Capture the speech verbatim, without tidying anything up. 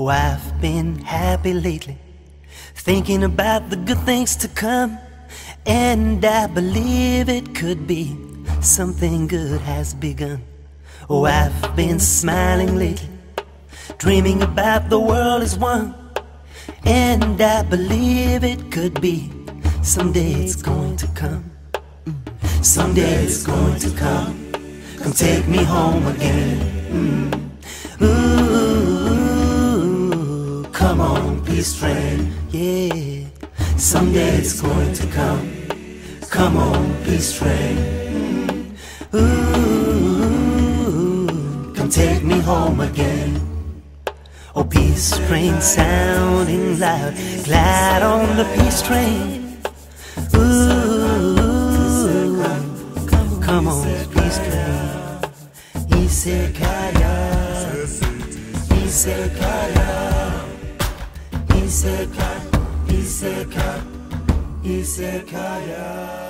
Oh, I've been happy lately, thinking about the good things to come, and I believe it could be something good has begun. Oh, I've been smiling lately, dreaming about the world as one, and I believe it could be someday it's going to come. Someday it's going to come. Come take me home again. Mm. Ooh, come on, peace train. Yeah, someday it's going to come. Come on, peace train. Mm. Ooh, come take me home again. Oh, peace train sounding loud, glide on the peace train. Ooh, come on, peace train. Isekaya, Isekaya, Isekaya, Isekaya, Isekaya.